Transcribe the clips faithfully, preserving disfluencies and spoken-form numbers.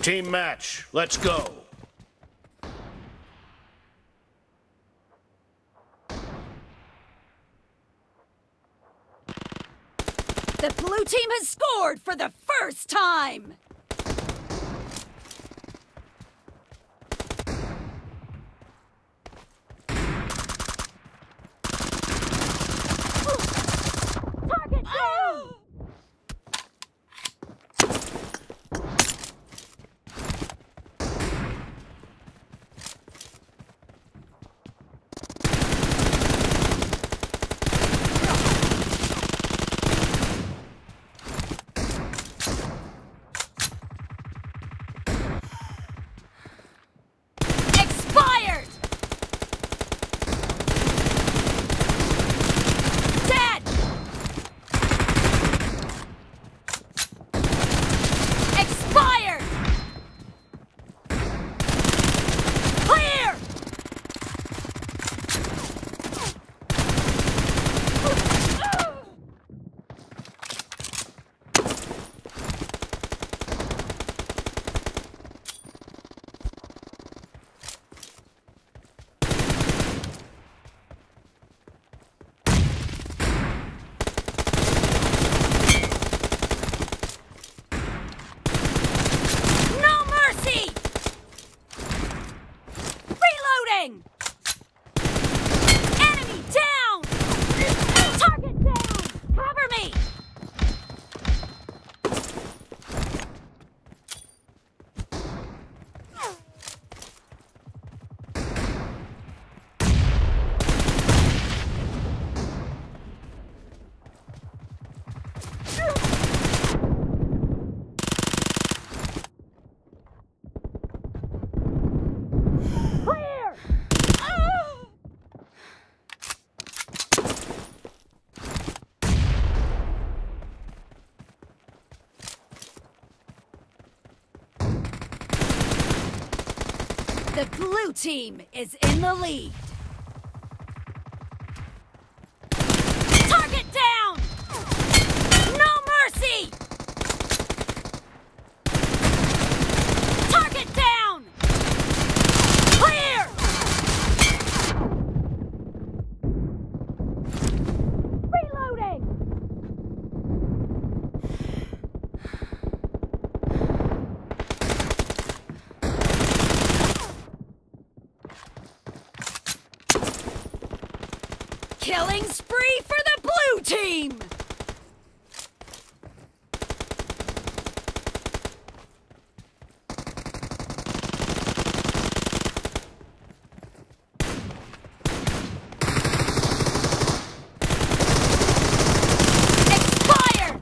Team match, let's go. The blue team has scored for the first time! Target down! Enemy down! Target down! Cover me! The blue team is in the lead. Target down! No mercy! Target down! Clear! Reloading! Killing spree for the blue team! Expired!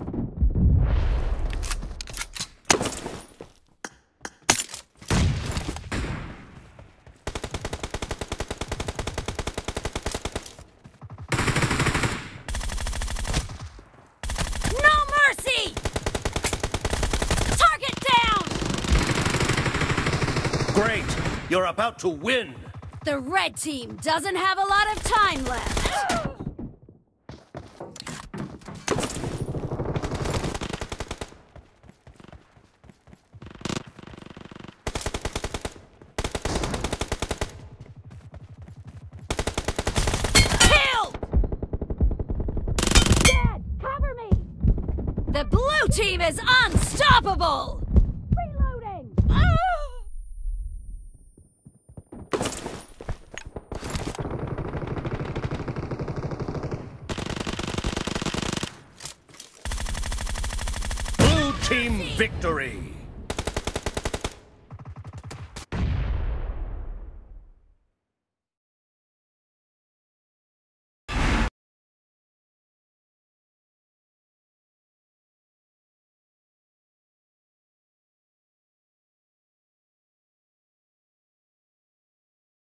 Great! You're about to win! The red team doesn't have a lot of time left. Killed! Dead! Cover me! The blue team is unstoppable! Reloading! Team victory!